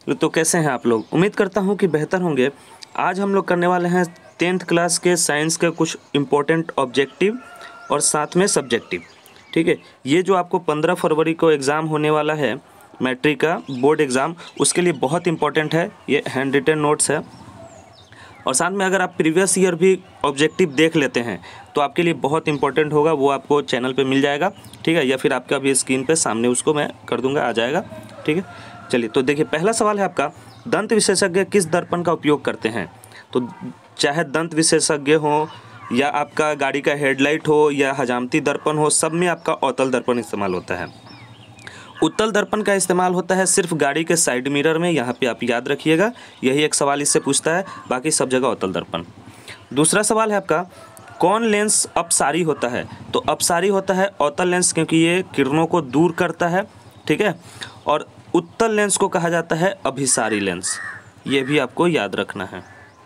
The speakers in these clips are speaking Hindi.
तो कैसे हैं आप लोग? उम्मीद करता हूं कि बेहतर होंगे। आज हम लोग करने वाले हैं 10th क्लास के साइंस के कुछ इम्पोर्टेंट ऑब्जेक्टिव और साथ में सब्जेक्टिव। ठीक है, ये जो आपको 15 फरवरी को एग्ज़ाम होने वाला है मैट्रिक का बोर्ड एग्ज़ाम, उसके लिए बहुत इंपॉर्टेंट है। ये हैंड रिटन नोट्स है और साथ में अगर आप प्रीवियस ईयर भी ऑब्जेक्टिव देख लेते हैं तो आपके लिए बहुत इंपॉर्टेंट होगा। वो आपको चैनल पे मिल जाएगा, ठीक है, या फिर आपका अभी स्क्रीन पे सामने उसको मैं कर दूंगा, आ जाएगा। ठीक है, चलिए तो देखिए, पहला सवाल है आपका, दंत विशेषज्ञ किस दर्पण का उपयोग करते हैं? तो चाहे दंत विशेषज्ञ हो या आपका गाड़ी का हेडलाइट हो या हजामती दर्पण हो, सब में आपका अवतल दर्पण इस्तेमाल होता है। उत्तल दर्पण का इस्तेमाल होता है सिर्फ गाड़ी के साइड मिरर में, यहाँ पे आप याद रखिएगा, यही एक सवाल इससे पूछता है, बाकी सब जगह अवतल दर्पण। दूसरा सवाल है आपका, कौन लेंस अपसारी होता है? तो अपसारी होता है अवतल लेंस, क्योंकि ये किरणों को दूर करता है, ठीक है, और उत्तल लेंस को कहा जाता है अभिसारी लेंस, ये भी आपको याद रखना है।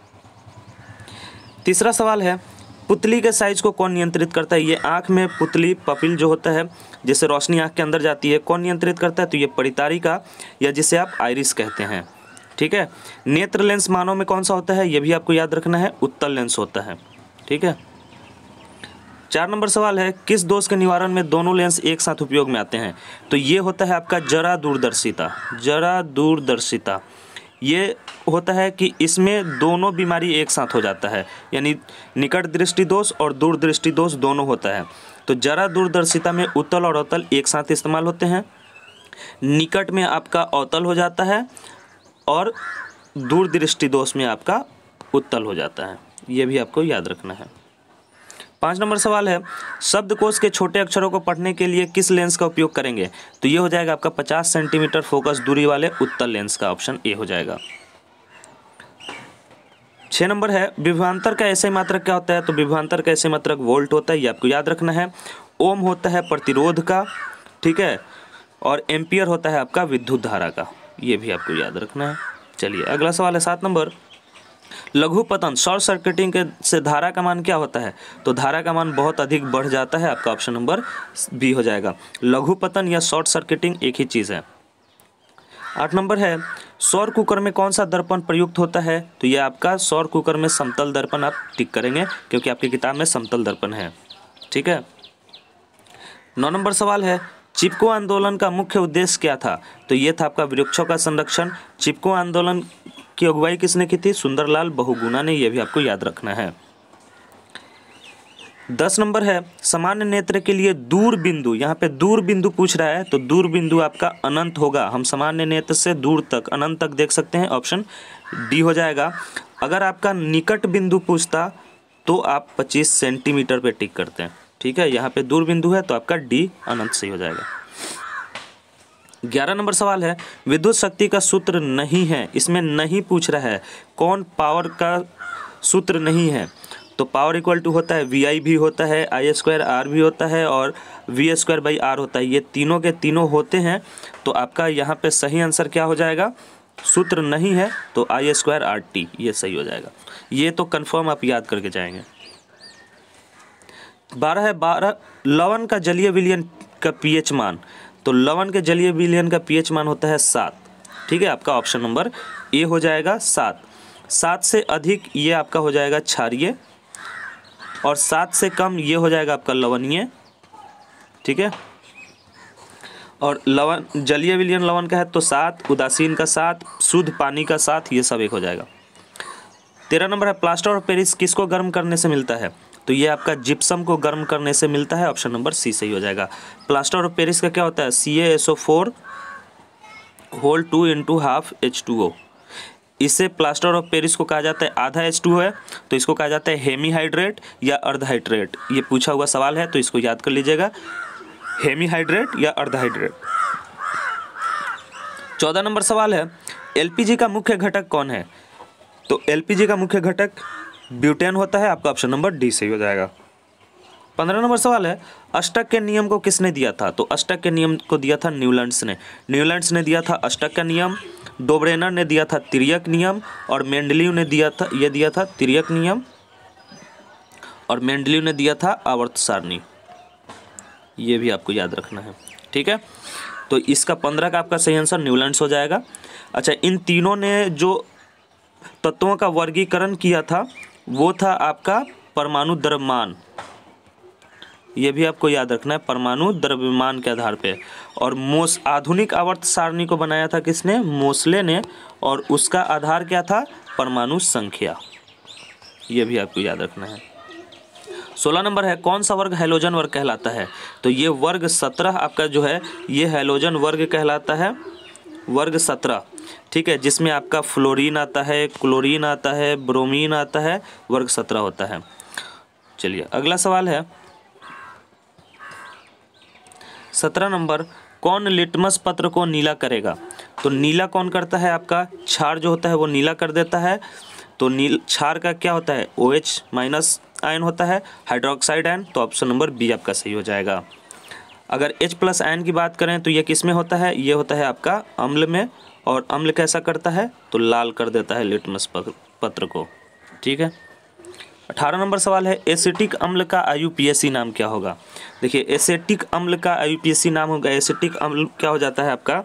तीसरा सवाल है, पुतली के साइज को कौन नियंत्रित करता है? ये आँख में पुतली पपिल जो होता है, जिससे रोशनी आँख के अंदर जाती है, कौन नियंत्रित करता है? तो ये परितारिका, या जिसे आप आइरिस कहते हैं। ठीक है, नेत्र लेंस मानव में कौन सा होता है? ये भी आपको याद रखना है, उत्तल लेंस होता है। ठीक है, 4 नंबर सवाल है, किस दोष के निवारण में दोनों लेंस एक साथ उपयोग में आते हैं? तो ये होता है आपका जरा दूरदर्शिता। जरा दूरदर्शिता ये होता है कि इसमें दोनों बीमारी एक साथ हो जाता है, यानी निकट दृष्टि दोष और दूर दृष्टि दोष दोनों होता है। तो जरा दूरदर्शिता में उत्तल और अवतल एक साथ इस्तेमाल होते हैं, निकट में आपका अवतल हो जाता है और दूर दृष्टि दोष में आपका उत्तल हो जाता है, ये भी आपको याद रखना है। 5 नंबर सवाल है, शब्दकोश के छोटे अक्षरों को पढ़ने के लिए किस लेंस का उपयोग करेंगे? तो ये हो जाएगा आपका 50 सेंटीमीटर फोकस दूरी वाले उत्तल लेंस का, ऑप्शन ए हो जाएगा। 6 नंबर है, विभवांतर का ऐसे मात्रक क्या होता है? तो विभवांतर का ऐसे मात्रक वोल्ट होता है, ये आपको याद रखना है। ओम होता है प्रतिरोध का, ठीक है, और एम्पियर होता है आपका विद्युत धारा का, ये भी आपको याद रखना है। चलिए अगला सवाल है 7 नंबर, लघु पतन शॉर्ट सर्किटिंग के से धारा का मान क्या होता है? तो धारा का मान बहुत अधिक बढ़ जाता है, आपका ऑप्शन नंबर बी हो जाएगा। लघु पतन या शॉर्ट सर्किटिंग एक ही चीज़ है। 8 नंबर है, सौर कुकर में कौन सा दर्पण प्रयुक्त होता है? तो ये आपका सौर कुकर में समतल दर्पण आप टिक करेंगे, क्योंकि आपकी किताब में समतल दर्पण है। ठीक है, 9 नंबर सवाल है, चिपको आंदोलन का मुख्य उद्देश्य क्या था? तो ये था आपका वृक्षों का संरक्षण। चिपको आंदोलन की अगुवाई किसने की थी? सुंदरलाल बहुगुणा ने, यह भी आपको याद रखना है। 10 नंबर है, सामान्य नेत्र के लिए दूर बिंदु, यहाँ पे दूर बिंदु पूछ रहा है, तो दूर बिंदु आपका अनंत होगा। हम सामान्य नेत्र से दूर तक, अनंत तक देख सकते हैं, ऑप्शन डी हो जाएगा। अगर आपका निकट बिंदु पूछता तो आप 25 सेंटीमीटर पे टिक करते हैं। ठीक है, यहाँ पे दूर बिंदु है तो आपका डी अनंत सही हो जाएगा। 11 नंबर सवाल है, विद्युत शक्ति का सूत्र नहीं है, इसमें नहीं पूछ रहा है, कौन पावर का सूत्र नहीं है? तो पावर इक्वल टू होता है VI भी होता है, I² R भी होता है और V²/R होता है, ये तीनों के तीनों होते हैं। तो आपका यहाँ पे सही आंसर क्या हो जाएगा? सूत्र नहीं है तो I²RT, ये सही हो जाएगा। ये तो कंफर्म आप याद करके जाएंगे। 12 है, लवण का जलीय विलयन का pH मान। तो लवण के जलीय विलयन का pH मान होता है 7। ठीक है, आपका ऑप्शन नंबर ए हो जाएगा 7। 7 से अधिक ये आपका हो जाएगा क्षारीय और 7 से कम ये हो जाएगा आपका लवणीय। ठीक है, और लवण जलीय विलयन लवण का है तो 7, उदासीन का 7, शुद्ध पानी का 7, ये सब एक हो जाएगा। 13 नंबर है, प्लास्टर ऑफ पेरिस किसको गर्म करने से मिलता है? तो ये आपका जिप्सम को गर्म करने से मिलता है, ऑप्शन नंबर सी सही हो जाएगा। प्लास्टर ऑफ पेरिस का क्या होता है? CaSO4 whole 2 × ½ H2O। इससे प्लास्टर ऑफ पेरिस को कहा जाता है, आधा H2O है तो इसको कहा जाता है हेमीहाइड्रेट या अर्धहाइड्रेट। ये पूछा हुआ सवाल है तो इसको याद कर लीजिएगा, हेमीहाइड्रेट या अर्धहाइड्रेट। 14 नंबर सवाल है, LPG का मुख्य घटक कौन है? तो LPG का मुख्य घटक ब्यूटेन होता है, आपका ऑप्शन नंबर डी सही हो जाएगा। 15 नंबर सवाल है, अष्टक के नियम को किसने दिया था? तो अष्टक के नियम को दिया था न्यूलैंड्स ने। न्यूलैंड्स ने दिया था अष्टक का नियम, डोब्रेनर ने दिया था तिर्यक नियम और मेंडलीव ने दिया था तिर्यक नियम और मेंडलीव ने दिया था आवर्त सारणी। ये भी आपको याद रखना है। ठीक है, तो इसका 15 का आपका सही आंसर न्यूलैंड्स हो जाएगा। अच्छा, इन तीनों ने जो तत्वों का वर्गीकरण किया था वो था आपका परमाणु द्रव्यमान। ये भी आपको याद रखना है, परमाणु द्रव्यमान के आधार पे। और आधुनिक आवर्त सारणी को बनाया था किसने? मोसले ने। और उसका आधार क्या था? परमाणु संख्या। ये भी आपको याद रखना है। 16 नंबर है, कौन सा वर्ग हैलोजन वर्ग कहलाता है? तो ये वर्ग 17 आपका जो है ये हैलोजन वर्ग कहलाता है, वर्ग 17। ठीक है, जिसमें आपका फ्लोरीन आता है, क्लोरीन आता है, ब्रोमीन आता है, वर्ग 17 होता है। चलिए अगला सवाल है 17 नंबर, कौन लिटमस पत्र को नीला करेगा? तो नीला कौन करता है? आपका क्षार जो होता है वो नीला कर देता है। तो क्षार का क्या होता है? OH माइनस आयन होता है, हाइड्रोक्साइड आयन। तो ऑप्शन नंबर बी आपका सही हो जाएगा। अगर H प्लस आयन की बात करें तो ये किस में होता है? ये होता है आपका अम्ल में। और अम्ल कैसा करता है? तो लाल कर देता है लिटमस पत्र को। ठीक है। 18 नंबर सवाल है, एसिटिक अम्ल का IUPAC नाम क्या होगा? देखिए एसिटिक अम्ल का IUPAC नाम होगा, एसिटिक अम्ल क्या हो जाता है आपका?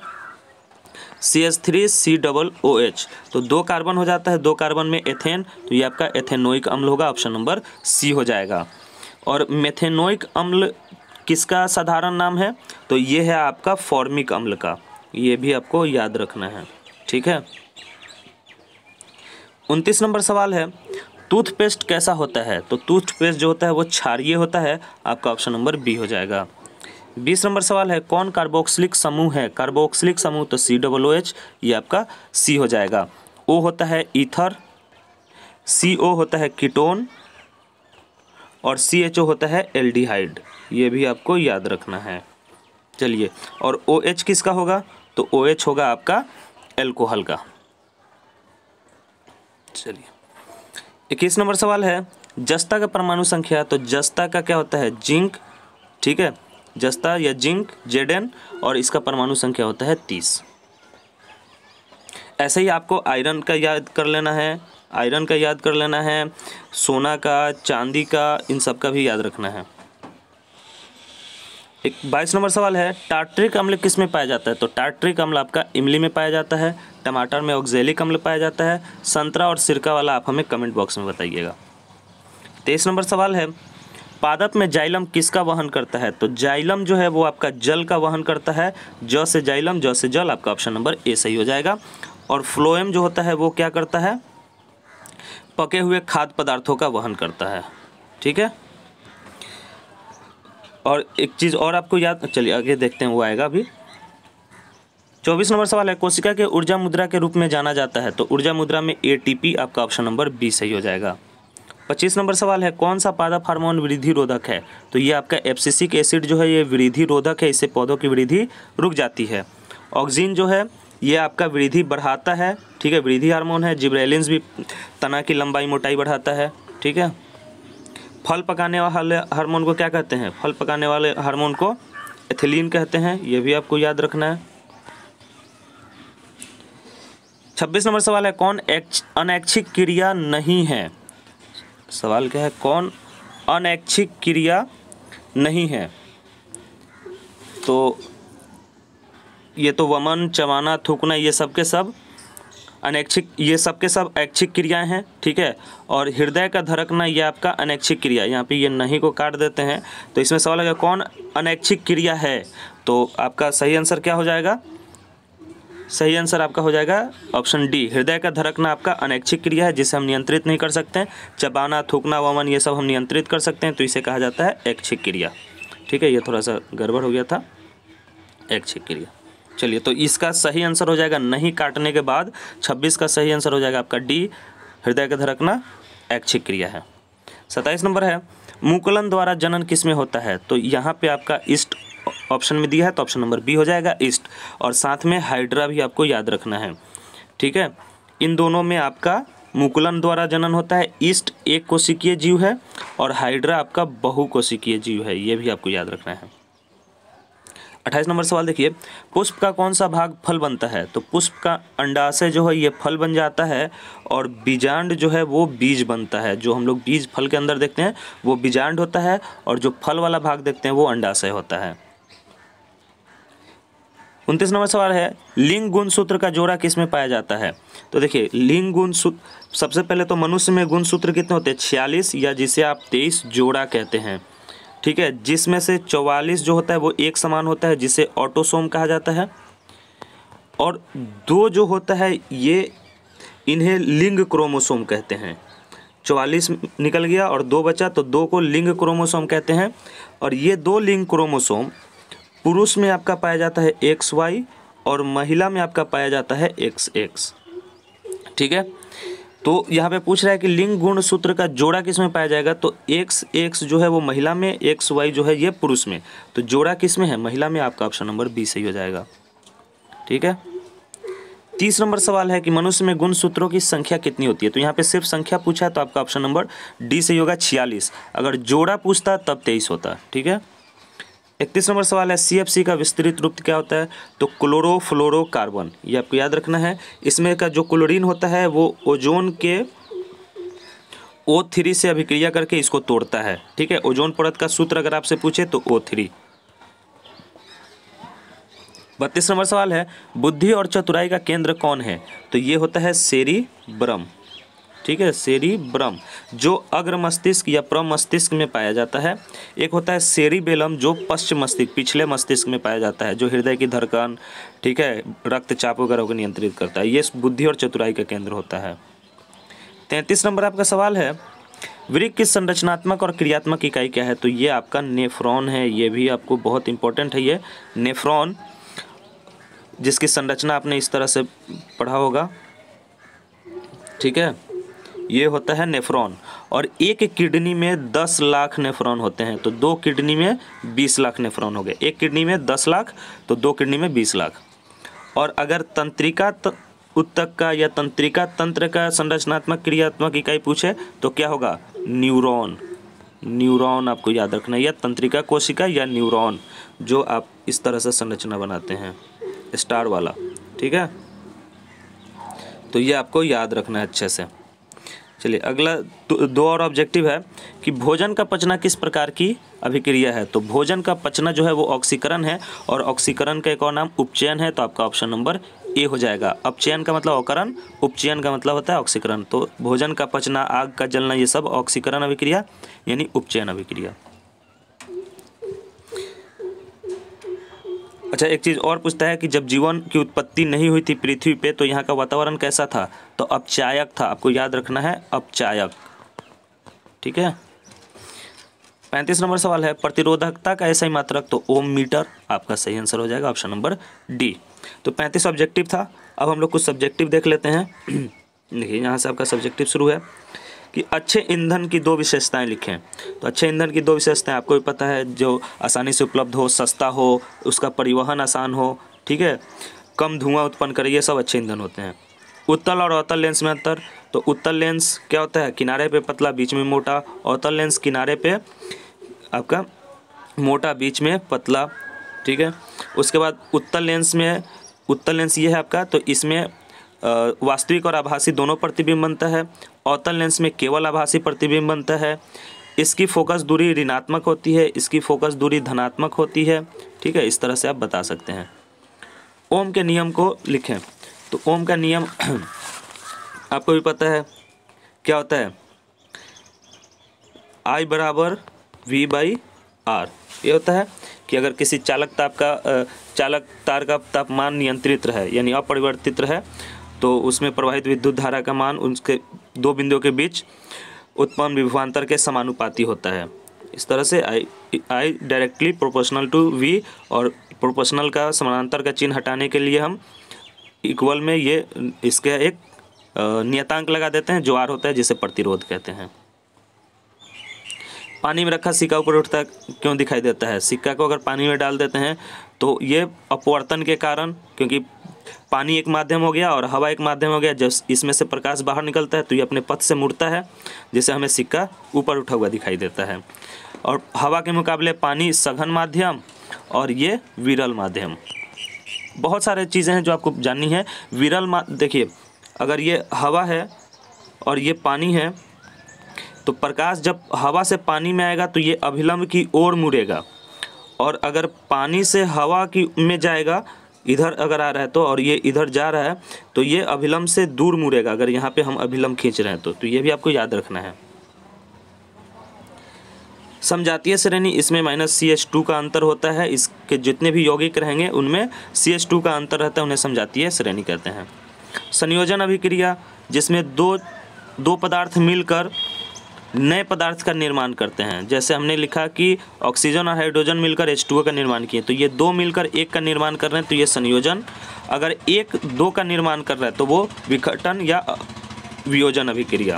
CH3COOH। तो 2 कार्बन हो जाता है, 2 कार्बन में एथेन, तो ये आपका एथेनोइक अम्ल होगा, ऑप्शन नंबर सी हो जाएगा। और मेथेनोइक अम्ल किसका साधारण नाम है? तो ये है आपका फॉर्मिक अम्ल का। ये भी आपको याद रखना है। ठीक है। 29 नंबर सवाल है, टूथपेस्ट कैसा होता है? तो टूथपेस्ट जो होता है वो क्षारीय होता है, आपका ऑप्शन नंबर बी हो जाएगा। 20 नंबर सवाल है, कौन कार्बोक्सिलिक समूह है? कार्बोक्सिलिक समूह तो COOH, ये आपका सी हो जाएगा। O होता है ईथर, CO होता है कीटोन, और CHO होता है एल्डिहाइड। ये भी आपको याद रखना है। चलिए, और OH किसका होगा? तो OH होगा आपका एल्कोहल का। चलिए 21 नंबर सवाल है, जस्ता का परमाणु संख्या। तो जस्ता का क्या होता है? जिंक। ठीक है, जस्ता या जिंक Zn, और इसका परमाणु संख्या होता है 30। ऐसे ही आपको आयरन का याद कर लेना है, आयरन का याद कर लेना है, सोना का, चांदी का, इन सब का भी याद रखना है। 22 नंबर सवाल है, टार्ट्रिक अम्ल किस में पाया जाता है? तो टार्ट्रिक अम्ल आपका इमली में पाया जाता है, टमाटर में ऑक्जेलिक अम्ल पाया जाता है, संतरा और सिरका वाला आप हमें कमेंट बॉक्स में बताइएगा। 23 नंबर सवाल है, पादप में जाइलम किसका वहन करता है? तो जाइलम जो है वो आपका जल का वहन करता है, ज से जाइलम, ज से जल, आपका ऑप्शन नंबर ए सही हो जाएगा। और फ्लोएम जो होता है वो क्या करता है? पके हुए खाद्य पदार्थों का वहन करता है। ठीक है। और एक चीज़ और आपको याद, चलिए आगे देखते हैं, वो आएगा अभी। 24 नंबर सवाल है, कोशिका के ऊर्जा मुद्रा के रूप में जाना जाता है? तो ऊर्जा मुद्रा में ATP, आपका ऑप्शन नंबर बी सही हो जाएगा। 25 नंबर सवाल है, कौन सा पादप हार्मोन वृद्धि रोधक है? तो ये आपका एब्सिसिक एसिड जो है ये वृद्धि रोधक है, इससे पौधों की वृद्धि रुक जाती है। ऑक्सिन जो है ये आपका वृद्धि बढ़ाता है। ठीक है, वृद्धि हार्मोन है। जिब्रेलिन्स भी तना की लंबाई मोटाई बढ़ाता है। ठीक है। फल पकाने वाले हार्मोन को क्या कहते हैं? फल पकाने वाले हार्मोन को एथिलीन कहते हैं। ये भी आपको याद रखना है। 26 नंबर सवाल है, कौन अनैच्छिक क्रिया नहीं है? सवाल क्या है? कौन अनैच्छिक क्रिया नहीं है? तो ये तो वमन, चबाना, थूकना, ये सब के सब अनैच्छिक, ये सब के सब ऐच्छिक क्रियाएं हैं। ठीक है। और हृदय का धड़कना ये आपका अनैच्छिक क्रिया, यहाँ पे ये नहीं को काट देते हैं। तो इसमें सवाल है कौन अनैच्छिक क्रिया है? तो आपका सही आंसर क्या हो जाएगा? सही आंसर आपका हो जाएगा ऑप्शन डी, हृदय का धड़कना आपका अनैच्छिक क्रिया है, जिसे हम नियंत्रित नहीं कर सकते हैं। चबाना, थूकना, वमन ये सब हम नियंत्रित कर सकते हैं, तो इसे कहा जाता है ऐच्छिक क्रिया। ठीक है, ये थोड़ा सा गड़बड़ हो गया था, ऐच्छिक क्रिया। चलिए, तो इसका सही आंसर हो जाएगा नहीं काटने के बाद 26 का सही आंसर हो जाएगा आपका डी, हृदय का धड़कना ऐच्छिक क्रिया है। 27 नंबर है, मुकुलन द्वारा जनन किस में होता है? तो यहाँ पे आपका ईस्ट ऑप्शन में दिया है, तो ऑप्शन नंबर बी हो जाएगा ईस्ट। और साथ में हाइड्रा भी आपको याद रखना है। ठीक है, इन दोनों में आपका मुकुलन द्वारा जनन होता है। ईस्ट एक कोशिकीय जीव है और हाइड्रा आपका बहुकोशिकीय जीव है, ये भी आपको याद रखना है। 28 नंबर सवाल देखिए, पुष्प का कौन सा भाग फल बनता है? तो पुष्प का अंडाशय जो है ये फल बन जाता है, और बीजांड जो है वो बीज बनता है। जो हम लोग बीज फल के अंदर देखते हैं वो बीजांड होता है, और जो फल वाला भाग देखते हैं वो अंडाशय होता है। 29 नंबर सवाल है, लिंग गुणसूत्र का जोड़ा किस में पाया जाता है? तो देखिए लिंग गुणसूत्र, सबसे पहले तो मनुष्य में गुणसूत्र कितने होते हैं? 46, या जिसे आप 23 जोड़ा कहते हैं, ठीक है, जिसमें से 44 जो होता है वो एक समान होता है, जिसे ऑटोसोम कहा जाता है, और 2 जो होता है ये इन्हें लिंग क्रोमोसोम कहते हैं। 44 निकल गया और 2 बचा, तो 2 को लिंग क्रोमोसोम कहते हैं। और ये 2 लिंग क्रोमोसोम पुरुष में आपका पाया जाता है XY और महिला में आपका पाया जाता है XX, ठीक है। तो यहाँ पे पूछ रहा है कि लिंग गुणसूत्र का जोड़ा किस में पाया जाएगा? तो XX जो है वो महिला में, XY जो है ये पुरुष में, तो जोड़ा किस में है? महिला में। आपका ऑप्शन नंबर बी सही हो जाएगा, ठीक है। 30 नंबर सवाल है कि मनुष्य में गुणसूत्रों की संख्या कितनी होती है? तो यहाँ पे सिर्फ संख्या पूछा है, तो आपका ऑप्शन नंबर डी सही होगा, 46। अगर जोड़ा पूछता तब 23 होता, ठीक है। 31 नंबर सवाल है, CFC का विस्तृत रूप क्या होता है? तो क्लोरोफ्लोरोकार्बन, ये आपको याद रखना है। इसमें का जो क्लोरीन होता है वो ओजोन के O3 से अभिक्रिया करके इसको तोड़ता है, ठीक है। ओजोन परत का सूत्र अगर आपसे पूछे तो O3। 32 नंबर सवाल है, बुद्धि और चतुराई का केंद्र कौन है? तो ये होता है सेरिब्रम, ठीक है, सेरिब्रम, जो अग्र मस्तिष्क या प्रमस्तिष्क में पाया जाता है। एक होता है सेरिबेलम जो पश्चिम मस्तिष्क, पिछले मस्तिष्क में पाया जाता है, जो हृदय की धड़कन, ठीक है, रक्तचाप वगैरह को नियंत्रित करता है। ये बुद्धि और चतुराई का केंद्र होता है। 33 नंबर आपका सवाल है, वृक्क की संरचनात्मक और क्रियात्मक इकाई क्या है? तो ये आपका नेफ्रॉन है। ये भी आपको बहुत इंपॉर्टेंट है, ये नेफ्रॉन, जिसकी संरचना आपने इस तरह से पढ़ा होगा, ठीक है। ये होता है नेफ्रॉन, और एक किडनी में 10 लाख नेफ्रॉन होते हैं, तो 2 किडनी में 20 लाख नेफ्रॉन हो गए। एक किडनी में 10 लाख, तो 2 किडनी में 20 लाख। और अगर तंत्रिका उत्तक का या तंत्रिका तंत्र का संरचनात्मक क्रियात्मक इकाई पूछे तो क्या होगा? न्यूरॉन। न्यूरॉन आपको याद रखना है, या तंत्रिका कोशिका या न्यूरॉन, जो आप इस तरह से संरचना बनाते हैं, स्टार वाला, ठीक है। तो ये आपको याद रखना है अच्छे से। चलिए अगला 2 और ऑब्जेक्टिव है कि भोजन का पचना किस प्रकार की अभिक्रिया है? तो भोजन का पचना जो है वो ऑक्सीकरण है, और ऑक्सीकरण का एक और नाम उपचयन है, तो आपका ऑप्शन नंबर ए हो जाएगा। अपचयन का मतलब अवकरण, उपचयन का मतलब होता है ऑक्सीकरण। तो भोजन का पचना, आग का जलना, ये सब ऑक्सीकरण अभिक्रिया यानी उपचयन अभिक्रिया। अच्छा, एक चीज़ और पूछता है कि जब जीवन की उत्पत्ति नहीं हुई थी पृथ्वी पे तो यहाँ का वातावरण कैसा था? तो अपचायक था, आपको याद रखना है, अपचायक, ठीक है। 35 नंबर सवाल है, प्रतिरोधकता का ऐसा ही मात्रक? तो ओम मीटर आपका सही आंसर हो जाएगा, ऑप्शन नंबर डी। तो 35 ऑब्जेक्टिव था। अब हम लोग कुछ सब्जेक्टिव देख लेते हैं। देखिए यहाँ से आपका सब्जेक्टिव शुरू है कि अच्छे ईंधन की 2 विशेषताएं लिखें। तो अच्छे ईंधन की 2 विशेषताएं आपको भी पता है, जो आसानी से उपलब्ध हो, सस्ता हो, उसका परिवहन आसान हो, ठीक है, कम धुआं उत्पन्न करे, ये सब अच्छे ईंधन होते हैं। उत्तल और अवतल लेंस में अंतर? तो उत्तल लेंस क्या होता है? किनारे पे पतला, बीच में मोटा। अवतल लेंस किनारे पे आपका मोटा, बीच में पतला, ठीक है। उसके बाद उत्तल लेंस ये है आपका, तो इसमें वास्तविक और आभासी दोनों प्रतिबिंब बनता है। अवतल लेंस में केवल आभासी प्रतिबिंब बनता है। इसकी फोकस दूरी ऋणात्मक होती है, इसकी फोकस दूरी धनात्मक होती है, ठीक है। इस तरह से आप बता सकते हैं। ओम के नियम को लिखें। तो ओम का नियम आपको भी पता है क्या होता है? I बराबर V/R। ये होता है कि अगर किसी चालक तार का तापमान नियंत्रित रहे यानी अपरिवर्तित रहे, तो उसमें प्रवाहित विद्युत धारा का मान उसके 2 बिंदुओं के बीच उत्पन्न विभवांतर के समानुपाती होता है। इस तरह से I directly proportional to V, और प्रोपोर्शनल का समानांतर का चिन्ह हटाने के लिए हम इक्वल में ये इसके एक नियतांक लगा देते हैं, जो R होता है, जिसे प्रतिरोध कहते हैं। पानी में रखा सिक्का ऊपर उठता क्यों दिखाई देता है? सिक्का को अगर पानी में डाल देते हैं तो ये अपवर्तन के कारण, क्योंकि पानी एक माध्यम हो गया और हवा एक माध्यम हो गया, जब इसमें से प्रकाश बाहर निकलता है तो ये अपने पथ से मुड़ता है, जिससे हमें सिक्का ऊपर उठा हुआ दिखाई देता है। और हवा के मुकाबले पानी सघन माध्यम और ये विरल माध्यम। बहुत सारे चीज़ें हैं जो आपको जाननी है। देखिए, अगर ये हवा है और ये पानी है, तो प्रकाश जब हवा से पानी में आएगा तो ये अभिलंब की ओर मुड़ेगा, और अगर पानी से हवा की में जाएगा इधर अगर आ रहा है तो, और ये इधर जा रहा है तो ये अभिलंब से दूर मुड़ेगा, अगर यहाँ पे हम अभिलंब खींच रहे हैं तो ये भी आपको याद रखना है। समजातीय श्रेणी, इसमें -CH2 का अंतर होता है, इसके जितने भी यौगिक रहेंगे उनमें CH2 का अंतर रहता है, उन्हें समजातीय श्रेणी कहते हैं। संयोजन अभिक्रिया, जिसमें दो पदार्थ मिलकर नए पदार्थ का निर्माण करते हैं, जैसे हमने लिखा कि ऑक्सीजन और हाइड्रोजन मिलकर H2O का निर्माण किए, तो ये दो मिलकर एक का निर्माण कर रहे हैं तो ये संयोजन। अगर एक दो का निर्माण कर रहा है तो वो विघटन या वियोजन अभिक्रिया।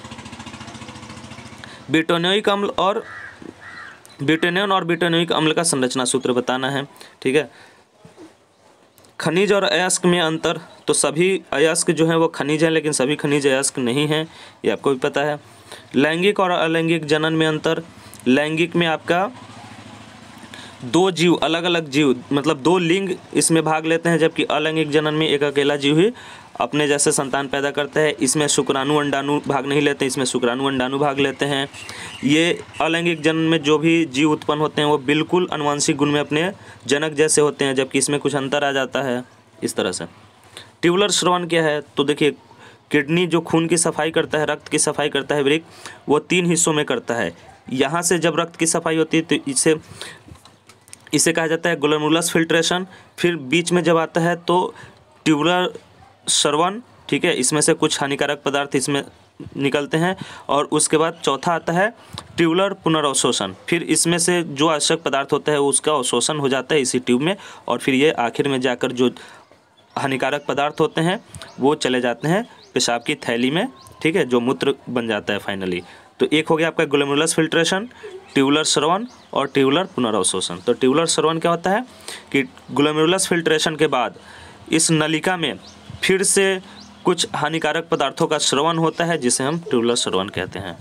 ब्यूटेनॉन और ब्यूटेनोइक अम्ल का संरचना सूत्र बताना है, ठीक है। खनिज और अयस्क में अंतर, तो सभी अयस्क जो हैं वो खनिज हैं लेकिन सभी खनिज अयस्क नहीं हैं, ये आपको भी पता है। लैंगिक और अलैंगिक जनन में अंतर, लैंगिक में आपका दो जीव, अलग अलग जीव मतलब दो लिंग इसमें भाग लेते हैं, जबकि अलैंगिक जनन में एक अकेला जीव ही अपने जैसे संतान पैदा करता है। इसमें शुक्राणु अंडाणु भाग नहीं लेते, इसमें शुक्राणु अंडाणु भाग लेते हैं। ये अलैंगिक जनन में जो भी जीव उत्पन्न होते हैं वो बिल्कुल आनुवंशिक गुण में अपने जनक जैसे होते हैं, जबकि इसमें कुछ अंतर आ जाता है इस तरह से। ट्यूबुलर श्रवण क्या है, तो देखिए किडनी जो खून की सफाई करता है, रक्त की सफाई करता है वृक्क, वो 3 हिस्सों में करता है। यहाँ से जब रक्त की सफाई होती है तो इसे कहा जाता है ग्लोमेरुलस फिल्ट्रेशन। फिर बीच में जब आता है तो ट्यूबुलर श्रवण, ठीक है, इसमें से कुछ हानिकारक पदार्थ इसमें निकलते हैं। और उसके बाद चौथा आता है ट्यूबुलर पुनर्अवशोषण, फिर इसमें से जो आवश्यक पदार्थ होता है उसका अवशोषण हो जाता है इसी ट्यूब में, और फिर ये आखिर में जाकर जो हानिकारक पदार्थ होते हैं वो चले जाते हैं पेशाब की थैली में, ठीक है, जो मूत्र बन जाता है फाइनली। तो एक हो गया आपका ग्लोमेरुलस फिल्ट्रेशन, ट्यूबुलर श्रवण और ट्यूबुलर पुनर्अवशोषण। तो ट्यूबुलर श्रवण क्या होता है कि ग्लोमेरुलस फिल्ट्रेशन के बाद इस नलिका में फिर से कुछ हानिकारक पदार्थों का श्रवण होता है, जिसे हम ट्यूबुलर श्रवण कहते हैं।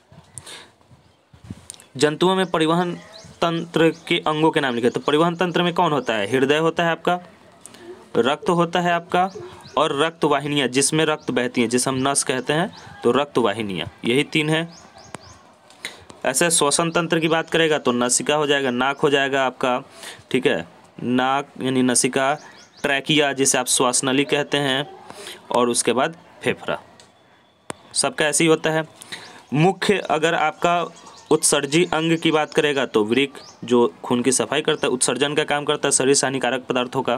जंतुओं में परिवहन तंत्र के अंगों के नाम लिखे। तो परिवहन तंत्र में कौन होता है, हृदय होता है आपका, रक्त होता है आपका, और रक्त वाहिनियाँ जिसमें रक्त बहती हैं, जिसे हम नस कहते हैं, तो रक्त वाहिनियाँ, यही 3 है। ऐसे श्वसन तंत्र की बात करेगा तो नसिका हो जाएगा, नाक हो जाएगा आपका, ठीक है, नाक यानी नसिका, ट्रैकिया जिसे आप श्वासनली कहते हैं, और उसके बाद फेफड़ा, सबका ऐसे ही होता है। मुख्य अगर आपका उत्सर्जी अंग की बात करेगा तो वृक्क जो खून की सफाई करता है, उत्सर्जन का काम करता है शरीर से हानिकारक पदार्थों का।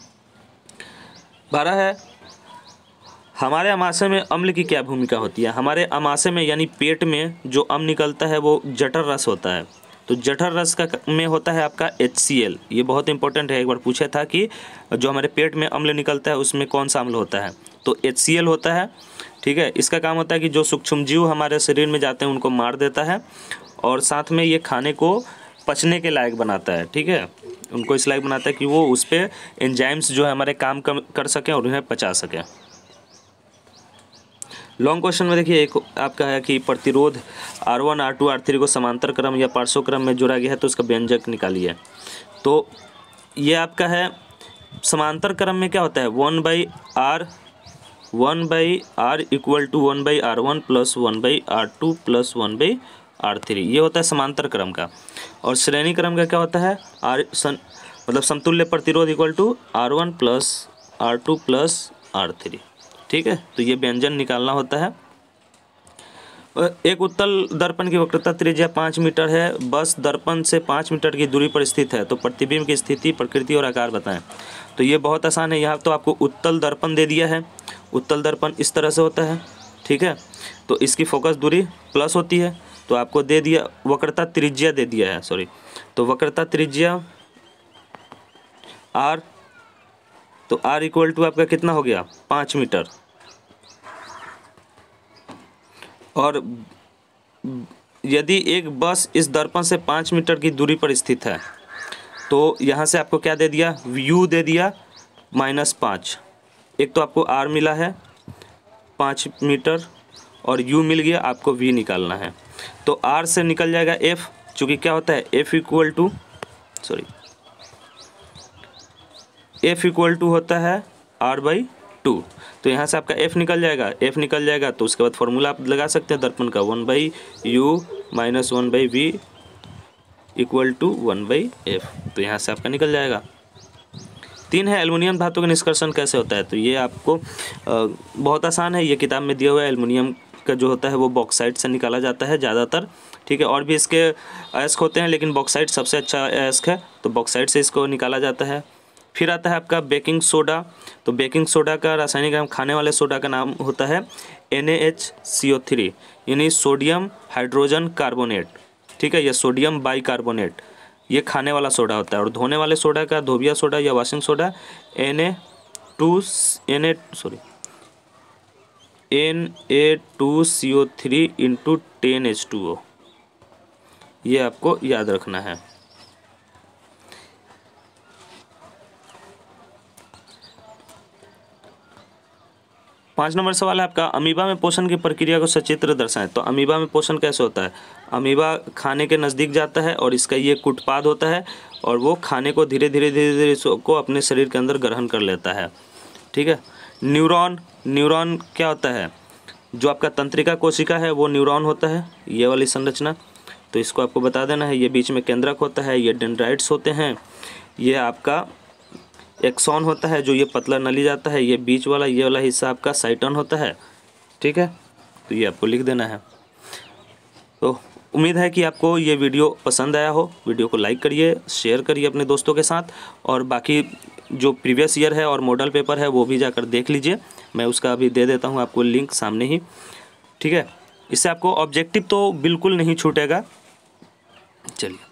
12 है हमारे आमाशय में अम्ल की क्या भूमिका होती है। हमारे आमाशय में यानी पेट में जो अम्ल निकलता है वो जठर रस होता है। तो जठर रस का में होता है आपका HCl, ये बहुत इंपॉर्टेंट है, एक बार पूछा था कि जो हमारे पेट में अम्ल निकलता है उसमें कौन सा अम्ल होता है, तो HCl होता है, ठीक है। इसका काम होता है कि जो सूक्ष्मजीव हमारे शरीर में जाते हैं उनको मार देता है, और साथ में ये खाने को पचने के लायक बनाता है, ठीक है, उनको इस लायक बनाता है कि वो उस पर एंजाइम्स जो है हमारे काम कर सकें और उन्हें पचा सकें। लॉन्ग क्वेश्चन में देखिए एक आपका है कि प्रतिरोध R1 R2 R3 को समांतर क्रम या पार्श्व क्रम में जोड़ा गया है, तो उसका व्यंजक निकालिए। तो ये आपका है समांतर क्रम में क्या होता है, 1/r equal to 1/r1 plus 1/r2 plus 1/r3, ये होता है समांतर क्रम का। और श्रेणी क्रम का क्या होता है, मतलब समतुल्य प्रतिरोध equal to R1 plus R2 plus R3, ठीक है। तो ये व्यंजन निकालना होता है। एक उत्तल दर्पण की वक्रता त्रिज्या 5 मीटर है, बस दर्पण से 5 मीटर की दूरी पर स्थित है, तो प्रतिबिंब की स्थिति, प्रकृति और आकार बताएं। तो ये बहुत आसान है, यहाँ तो आपको उत्तल दर्पण दे दिया है। उत्तल दर्पण इस तरह से होता है, ठीक है, तो इसकी फोकस दूरी प्लस होती है, तो आपको दे दिया वक्रता त्रिज्या दे दिया है, सॉरी, तो वक्रता त्रिज्या R, तो R इक्वल टू आपका कितना हो गया 5 मीटर। और यदि एक बस इस दर्पण से 5 मीटर की दूरी पर स्थित है तो यहाँ से आपको क्या दे दिया, U दे दिया -5। एक तो आपको R मिला है 5 मीटर और U मिल गया, आपको V निकालना है। तो R से निकल जाएगा F, चूँकि क्या होता है F इक्वल टू होता है R/2। तो यहाँ से आपका F निकल जाएगा, F निकल जाएगा तो उसके बाद फॉर्मूला आप लगा सकते हैं दर्पण का, 1/U minus 1/V equal to 1/F। तो यहाँ से आपका निकल जाएगा। 3 है एल्युमिनियम धातु का निष्कर्षण कैसे होता है। तो ये आपको बहुत आसान है, ये किताब में दिया हुआ है। एल्युमिनियम का जो होता है वो बॉक्साइट से निकाला जाता है ज़्यादातर, ठीक है। और भी इसके अयस्क होते हैं लेकिन बॉक्साइट सबसे अच्छा अयस्क है, तो बॉक्साइट से इसको निकाला जाता है। फिर आता है आपका बेकिंग सोडा। तो बेकिंग सोडा का रासायनिक नाम, खाने वाले सोडा का नाम होता है NaHCO3, यानी सोडियम हाइड्रोजन कार्बोनेट, ठीक है। यह सोडियम बाइकार्बोनेट, ये खाने वाला सोडा होता है। और धोने वाले सोडा का, धोबिया सोडा या वॉशिंग सोडा, Na2CO3 × 10H2O, ये आपको याद रखना है। पाँच नंबर सवाल है आपका, अमीबा में पोषण की प्रक्रिया को सचित्र दर्शाएं। तो अमीबा में पोषण कैसे होता है। अमीबा खाने के नज़दीक जाता है और इसका ये कुटपाद होता है और वो खाने को धीरे धीरे इसको अपने शरीर के अंदर ग्रहण कर लेता है, ठीक है। न्यूरॉन क्या होता है, जो आपका तंत्रिका कोशिका है वो न्यूरॉन होता है, ये वाली संरचना। तो इसको आपको बता देना है। ये बीच में केंद्रक होता है, ये डेंड्राइट्स होते हैं, ये आपका एक्सॉन होता है जो ये पतला नली जाता है, ये बीच वाला ये वाला हिस्सा आपका साइटन होता है, ठीक है। तो ये आपको लिख देना है। तो उम्मीद है कि आपको ये वीडियो पसंद आया हो। वीडियो को लाइक करिए, शेयर करिए अपने दोस्तों के साथ, और बाकी जो प्रीवियस ईयर है और मॉडल पेपर है वो भी जाकर देख लीजिए। मैं उसका अभी दे देता हूँ आपको लिंक सामने ही, ठीक है। इससे आपको ऑब्जेक्टिव तो बिल्कुल नहीं छूटेगा। चलिए।